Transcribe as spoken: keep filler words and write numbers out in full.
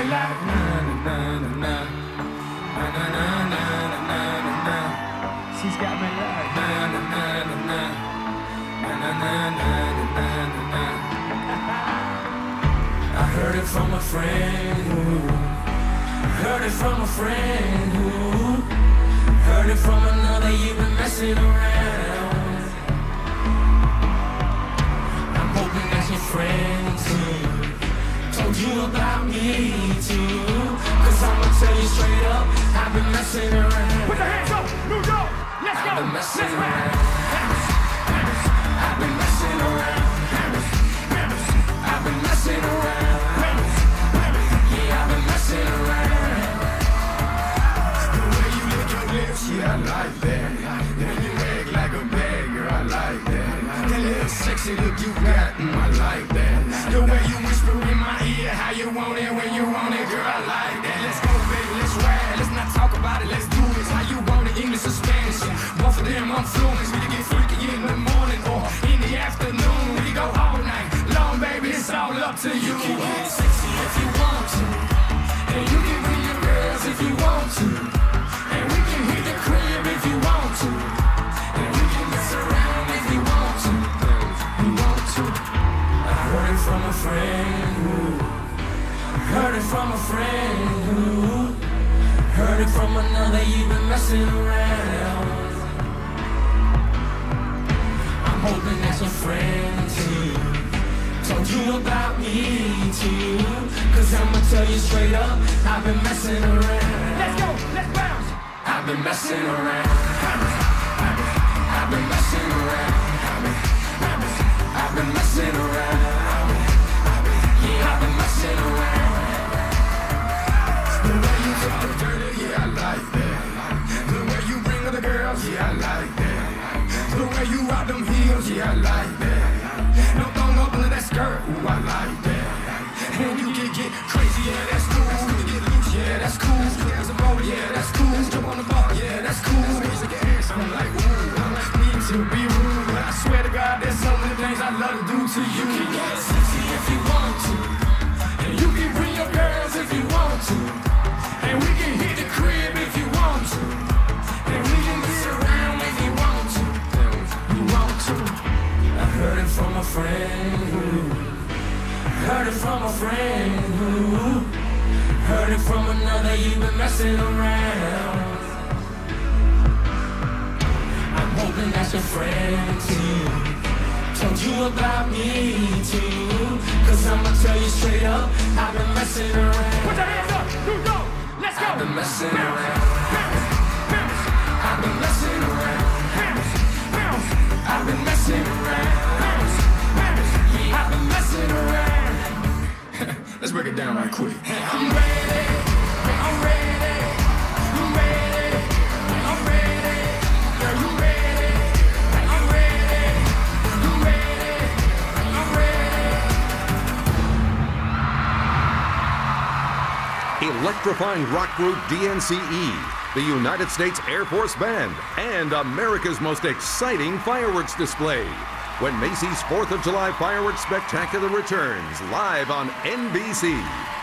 like na na na na na na na na na na na. She's got me like na na na na na na na na na na na. I heard it from a friend who heard it from a friend who heard it from another. You've been messing around. I'm hoping that your friend too told you about me too. Cause I'ma tell you straight up, I've been messing around. Put your hands up, New York, let's go. I've been messing around. I've been messing around. I've been messing around. Yeah, I've been messing around. The way you lick your lips, yeah, I like that. When you act like a bad girl, I like that. That little sexy look you got, mm, I like that. The way you whisper in my ear, how you want it, when you want it, girl, I like that. Let's go, baby, let's ride. Let's not talk about it, let's do this. How you want it, English or Spanish? Both of them I'm fluent. We can get freaky in the morning or in the afternoon. We go all night long, baby, it's all up to you. You can get sexy if you want to, and you can bring your girls if you want to, and we can hit the crib if you want to, and we can mess around if you want to. You want to. I heard it from a friend who heard it from a friend who heard it from another. You've been messing around. I'm hoping that your friend too told you about me too. Cause I'ma tell you straight up, I've been messing around. Let's go, let's bounce. I've been messing around. I've been messing around. I've been messing around. Yeah, I've been messing around. The way you talk dirty, yeah, I like that. The way you bring other girls, yeah, I like that. The way you rock them heels, yeah, I like that. No thong up under that skirt, ooh, I like that. And you can get crazy, yeah, that's cool. You can get loose, yeah, that's cool. There's a roller, yeah, that's cool. Jump on the bar, yeah, that's cool. Music and ass, I'm like, ooh, I like me to be rude. But I swear to God, there's so many things I love to do to you. You can get sexy if you want to, and you can bring your girls if you want to, and we can hit the crib if you want to, and we can mess around if you want to. You want to. I heard it from a friend who heard it from a friend who heard it from another. You've been messing around. I'm hoping that your friend too told you about me too. Cause I'ma tell you straight up, I've been messing around. Put your hands up, New York, let's go. I've been messing around. I've been messing around. I've been messing around. Yeah, I've been messing around. Let's break it down right quick. I'm ready. I'm ready. I'm ready. I'm ready. Girl, you ready? I'm ready. You ready? I'm ready. Electrifying rock group D N C E, the United States Air Force Band, and America's most exciting fireworks display. When Macy's fourth of July Fireworks Spectacular returns live on N B C.